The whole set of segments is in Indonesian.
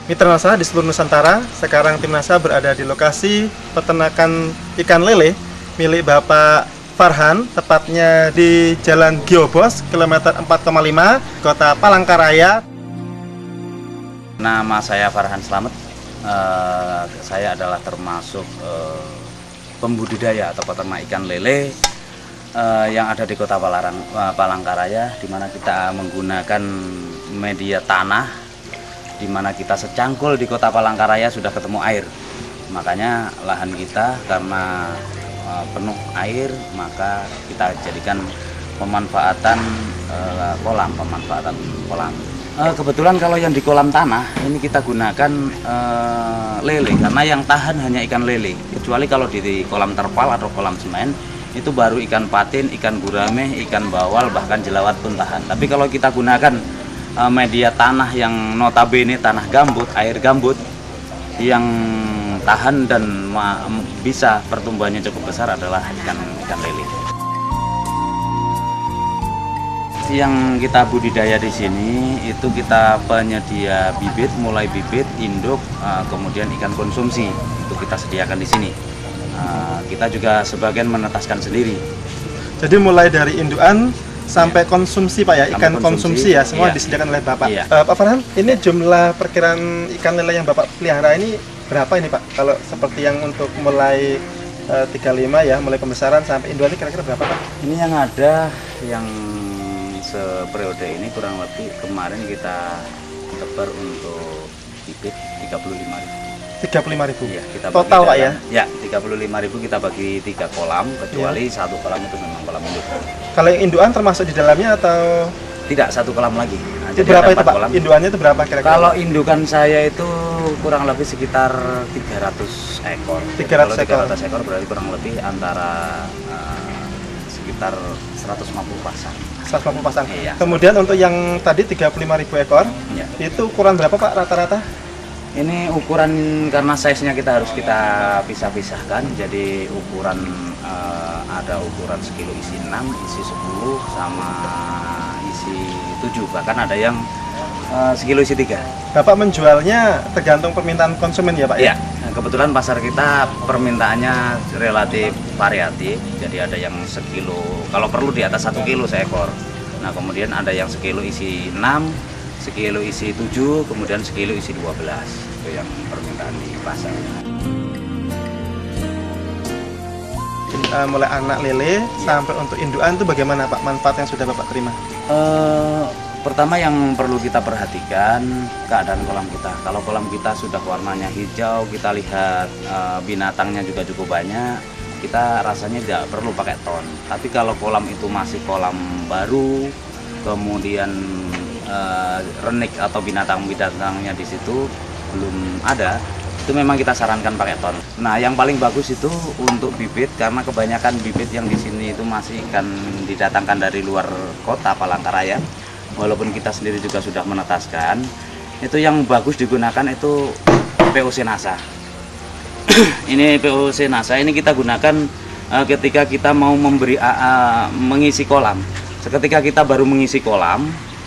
Mitra Nasa di seluruh Nusantara. Sekarang tim Nasa berada di lokasi peternakan ikan lele milik Bapak Farhan, tepatnya di Jalan Giobos, kilometer 4,5, Kota Palangkaraya. Nama saya Farhan Slamet. Saya adalah termasuk pembudidaya atau peternak ikan lele yang ada di Kota Palangkaraya, di mana kita menggunakan media tanah, di mana kita secangkul di Kota Palangkaraya sudah ketemu air. Makanya lahan kita karena penuh air, maka kita jadikan pemanfaatan kolam. Kebetulan kalau yang di kolam tanah ini kita gunakan lele, karena yang tahan hanya ikan lele. Kecuali kalau di kolam terpal atau kolam semen itu baru ikan patin, ikan gurame, ikan bawal, bahkan jelawat pun tahan. Tapi kalau kita gunakan media tanah yang notabene tanah gambut, air gambut yang tahan dan bisa pertumbuhannya cukup besar adalah ikan lele. Yang kita budidaya di sini itu kita penyedia bibit, mulai bibit, induk, kemudian ikan konsumsi itu kita sediakan di sini. Kita juga sebagian menetaskan sendiri. Jadi mulai dari indukan sampai konsumsi Pak ya, ikan konsumsi ya, semua disediakan oleh Bapak. Pak Farhan, ini jumlah perkiraan ikan lele yang Bapak pelihara ini berapa ini Pak? Kalau seperti yang untuk mulai 35 ya, mulai pembesaran sampai indukan ini kira-kira berapa Pak? Ini yang ada yang seperiode ini kurang lebih kemarin kita tebar untuk bibit 35.000. 35.000 ya, kita total Pak ya? Ya, 35.000 kita bagi 3 kolam, kecuali satu kolam itu memang kolam induk. Kalau yang indukan termasuk di dalamnya atau? Tidak, satu kolam lagi. Nah, jadi berapa itu Pak? Kolam. Indukannya itu berapa kira-kira? Kalau indukan saya itu kurang lebih sekitar 300 ekor. 300 ekor. 300 ekor berarti kurang lebih antara sekitar 150 pasang. 150 pasang. Iya. Kemudian untuk yang tadi 35.000 ekor, ya, itu ukuran berapa Pak rata-rata? Ini ukuran karena size-nya kita harus kita pisah-pisahkan. Jadi ukuran ada ukuran sekilo isi 6, isi 10, sama isi 7. Bahkan ada yang sekilo isi 3. Bapak menjualnya tergantung permintaan konsumen ya Pak? Iya, kebetulan pasar kita permintaannya relatif variatif. Jadi ada yang sekilo, kalau perlu di atas 1 kilo seekor. Nah kemudian ada yang sekilo isi 6, sekilo isi 7, kemudian sekilo isi 12. Itu yang permintaan di pasar. Mulai anak lele sampai untuk indukan itu bagaimana Pak manfaat yang sudah Bapak terima? Pertama yang perlu kita perhatikan keadaan kolam kita. Kalau kolam kita sudah warnanya hijau, kita lihat binatangnya juga cukup banyak, kita rasanya tidak perlu pakai ton. Tapi kalau kolam itu masih kolam baru, kemudian renik atau binatang-binatangnya di situ belum ada, itu memang kita sarankan pakai ton. Nah, yang paling bagus itu untuk bibit, karena kebanyakan bibit yang di sini itu masih ikan didatangkan dari luar Kota Palangkaraya. Walaupun kita sendiri juga sudah menetaskan, itu yang bagus digunakan itu POC Nasa. Ini POC Nasa ini kita gunakan ketika kita mau mengisi kolam. Seketika kita baru mengisi kolam,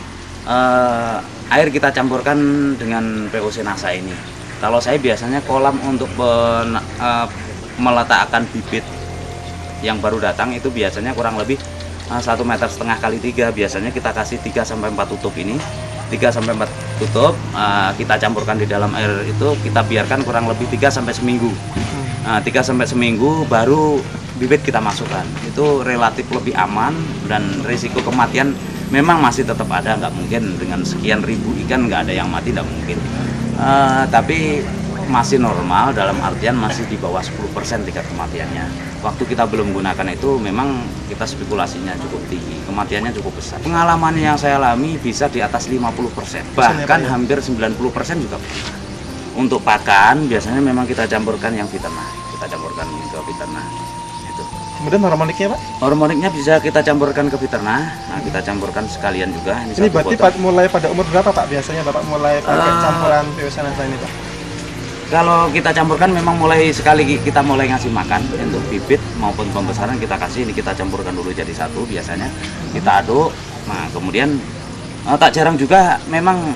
air kita campurkan dengan POC Nasa ini. Kalau saya biasanya kolam untuk meletakkan bibit yang baru datang itu biasanya kurang lebih 1,5 meter kali 3. Biasanya kita kasih 3-4 tutup ini, 3-4 tutup, kita campurkan di dalam air itu, kita biarkan kurang lebih 3 sampai seminggu. 3 sampai seminggu baru bibit kita masukkan. Itu relatif lebih aman, dan risiko kematian memang masih tetap ada. Nggak mungkin dengan sekian ribu ikan nggak ada yang mati, nggak mungkin. Tapi masih normal, dalam artian masih di bawah 10% tingkat kematiannya. Waktu kita belum gunakan itu memang kita spekulasinya cukup tinggi, kematiannya cukup besar. Pengalaman yang saya alami bisa di atas 50%, bahkan hampir 90% juga. Untuk pakan biasanya memang kita campurkan yang Viternah, kita campurkan ke Viternah. Itu. Kemudian hormoniknya Pak? Hormoniknya bisa kita campurkan ke Viternah. Nah, kita campurkan sekalian juga. Ini berarti mulai pada umur berapa Pak biasanya Bapak mulai pakai campuran POC Nasa ini Pak? Kalau kita campurkan memang mulai sekali kita mulai ngasih makan untuk bibit maupun pembesaran kita kasih, ini kita campurkan dulu jadi satu biasanya, kita aduk. Nah kemudian tak jarang juga memang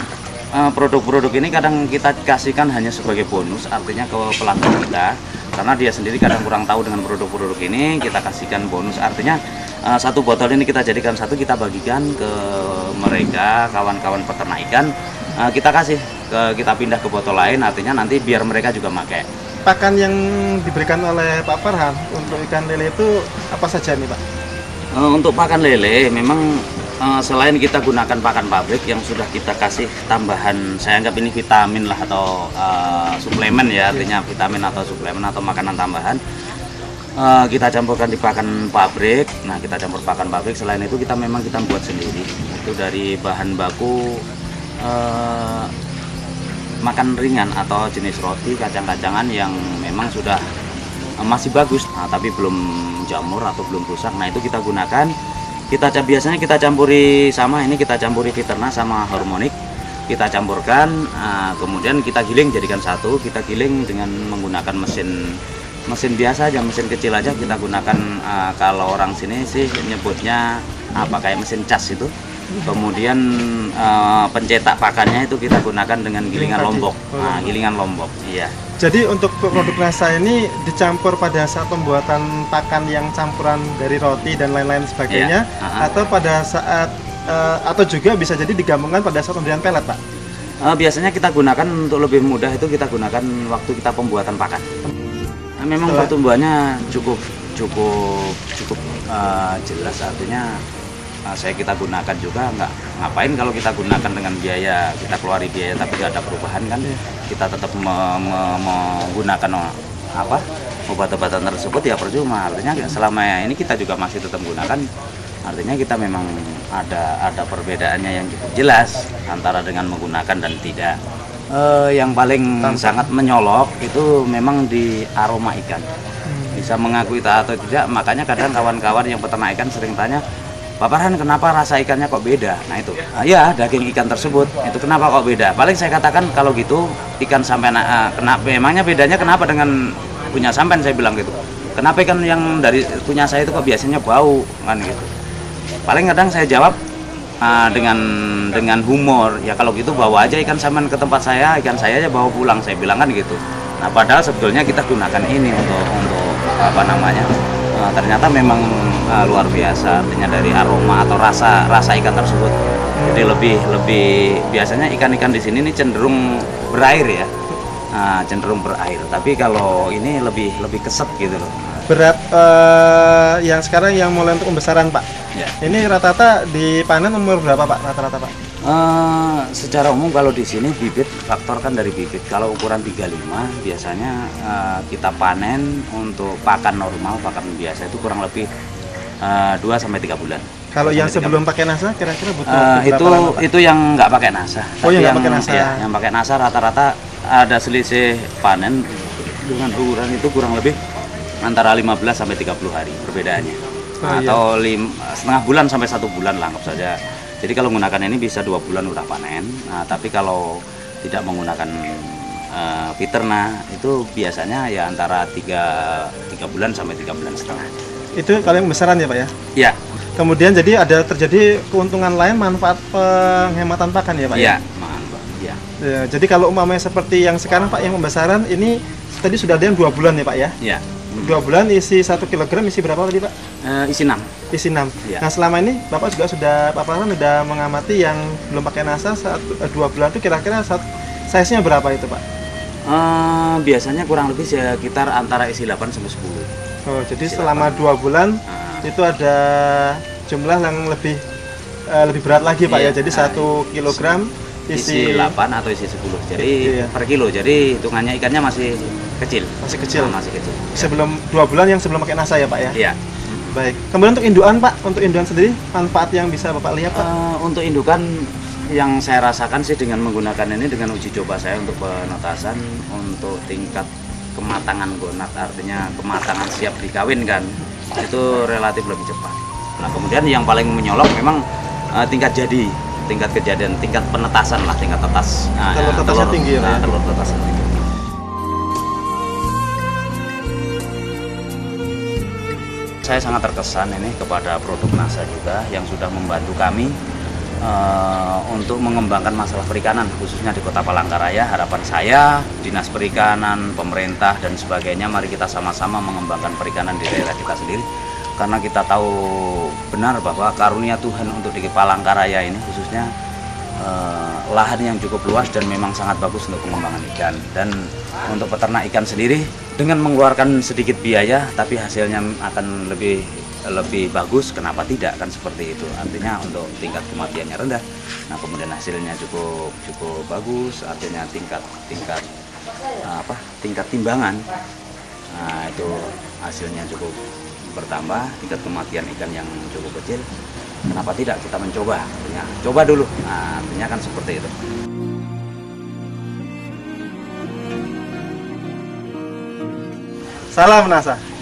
produk-produk ini kadang kita kasihkan hanya sebagai bonus, artinya ke pelanggan kita, karena dia sendiri kadang kurang tahu dengan produk-produk ini, kita kasihkan bonus, artinya satu botol ini kita jadikan satu, kita bagikan ke mereka, kawan-kawan peternak ikan, kita kasih, kita pindah ke botol lain, artinya nanti biar mereka juga pakai. Pakan yang diberikan oleh Pak Farhan untuk ikan lele itu apa saja nih Pak? Untuk pakan lele memang selain kita gunakan pakan pabrik yang sudah kita kasih tambahan, saya anggap ini vitamin lah atau suplemen ya, artinya vitamin atau suplemen atau makanan tambahan, kita campurkan di pakan pabrik. Nah, kita campur pakan pabrik, selain itu kita memang kita buat sendiri, itu dari bahan baku makan ringan atau jenis roti kacang-kacangan yang memang sudah masih bagus, tapi belum jamur atau belum rusak. Nah, itu kita gunakan. Biasanya kita campuri sama ini, kita campuri Viterna sama Harmonic, kita campurkan, kemudian kita giling jadikan satu. Kita giling dengan menggunakan mesin biasa aja, mesin kecil aja kita gunakan. Kalau orang sini sih nyebutnya apa, kayak mesin cas itu. Kemudian pencetak pakannya itu kita gunakan dengan gilingan lombok. Gilingan lombok, iya. Jadi untuk produk Nasa ini dicampur pada saat pembuatan pakan yang campuran dari roti dan lain-lain sebagainya, atau pada saat atau juga bisa jadi digabungkan pada saat pemberian pelet, Pak? Biasanya kita gunakan untuk lebih mudah, itu kita gunakan waktu kita pembuatan pakan. Memang pertumbuhannya cukup jelas, artinya kita gunakan juga, nggak ngapain kalau kita gunakan dengan biaya, kita keluari biaya tapi nggak ada perubahan kan. Kita tetap menggunakan obat-obatan tersebut ya percuma, artinya selama ini kita juga masih tetap gunakan, artinya kita memang ada perbedaannya yang cukup jelas antara dengan menggunakan dan tidak. Yang paling sangat menyolok itu memang di aroma ikan, bisa mengakui atau tidak, makanya kadang kawan-kawan yang peternak ikan sering tanya, Pak Farhan, kenapa rasa ikannya kok beda? Nah itu, ya daging ikan tersebut, itu kenapa kok beda? Paling saya katakan kalau gitu, ikan sampean, kenapa, memangnya bedanya kenapa dengan punya sampean, saya bilang gitu. Kenapa ikan yang dari punya saya itu kok biasanya bau, kan gitu. Paling kadang saya jawab dengan humor, ya kalau gitu bawa aja ikan sampean ke tempat saya, ikan saya aja bawa pulang, saya bilang kan gitu. Nah padahal sebetulnya kita gunakan ini untuk apa namanya, ternyata memang luar biasa, artinya dari aroma atau rasa ikan tersebut. Jadi lebih biasanya ikan-ikan di sini ini cenderung berair ya, cenderung berair. Tapi kalau ini lebih keset gitu loh. Berat yang sekarang yang mulai untuk pembesaran Pak. Ya. Ini rata-rata dipanen umur berapa Pak? Rata-rata Pak? Secara umum kalau di sini bibit, faktor kan dari bibit. Kalau ukuran 35 biasanya kita panen untuk pakan normal, pakan biasa itu kurang lebih 2-3 bulan. Kalau yang sebelum pakai NASA kira-kira butuh berapa lama, Pak? Itu yang nggak pakai NASA. Oh, yang nggak pakai NASA. Ya, yang pakai NASA rata-rata ada selisih panen dengan ukuran itu kurang lebih antara 15-30 hari perbedaannya. Atau setengah bulan sampai 1 bulan lah, anggap saja. Jadi kalau menggunakan ini bisa 2 bulan udah panen. Nah, tapi kalau tidak menggunakan Viterna itu biasanya ya antara 3 bulan sampai 3 bulan setengah. Itu kalau yang besaran ya Pak ya? Iya. Kemudian jadi ada terjadi keuntungan lain, manfaat penghematan pakan ya Pak? Iya, ya. Ya, jadi kalau umpamanya seperti yang sekarang Pak yang pembesaran ini tadi sudah ada yang 2 bulan ya Pak ya? Iya. 2 bulan isi 1 kg isi berapa tadi Pak? Isi 6. Isi 6. Ya. Nah selama ini Bapak juga Pak Farhan sudah mengamati yang belum pakai NASA 2 bulan itu kira-kira size-nya berapa itu Pak? Biasanya kurang lebih sekitar antara isi 8 sampai 10. Oh, jadi selama 2 bulan itu ada jumlah yang lebih berat lagi Pak ya. Jadi 1 kilogram isi 8 atau isi 10. Jadi per kilo. Jadi hitungannya ikannya masih kecil. Masih kecil. Masih kecil. Sebelum 2 bulan yang sebelum pakai NASA ya Pak ya? Iya. Baik. Kemudian untuk indukan Pak, untuk indukan sendiri manfaat yang bisa Bapak lihat Pak? Untuk indukan yang saya rasakan sih dengan menggunakan ini, dengan uji coba saya untuk penetasan, untuk tingkat kematangan gonat, artinya kematangan siap dikawinkan, itu relatif lebih cepat. Nah kemudian yang paling menyolok memang tingkat kejadian, tingkat penetasan lah, tingkat tetas. Telur tetasnya tinggi ya? Telur tetasnya tinggi. Saya sangat terkesan ini kepada produk NASA juga yang sudah membantu kami untuk mengembangkan masalah perikanan khususnya di Kota Palangkaraya. Harapan saya, Dinas Perikanan, pemerintah dan sebagainya, mari kita sama-sama mengembangkan perikanan di daerah kita sendiri, karena kita tahu benar bahwa karunia Tuhan untuk di Palangkaraya ini khususnya lahan yang cukup luas dan memang sangat bagus untuk pengembangan ikan. Dan untuk peternak ikan sendiri, dengan mengeluarkan sedikit biaya tapi hasilnya akan lebih bagus, kenapa tidak, kan seperti itu. Artinya untuk tingkat kematiannya rendah, nah kemudian hasilnya cukup bagus, artinya tingkat timbangan, nah itu hasilnya cukup bertambah, tingkat kematian ikan yang cukup kecil, kenapa tidak kita mencoba, artinya coba dulu, nah artinya kan seperti itu. Salam NASA.